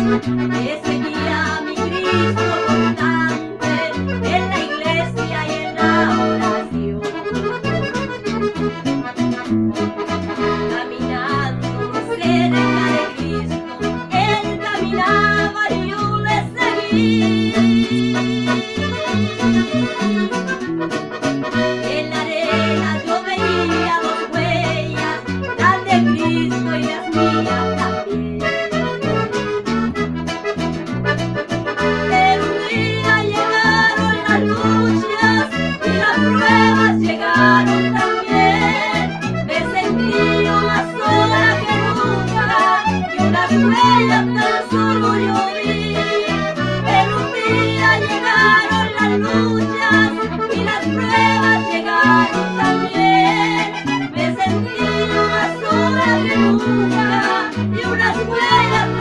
que seguía mi Cristo constante en la iglesia y en la oración. Caminando cerca de Cristo, Él caminaba y yo le seguí. En la arena yo veía dos huellas, las de Cristo y las mías también. Pero un día llegaron las luchas y las pruebas llegaron también. Me sentí yo más sola que nunca y unas huellas tan solo yo vi. Pero un día llegaron las luchas y las pruebas llegaron también. Me sentí yo más sola que nunca y unas huellas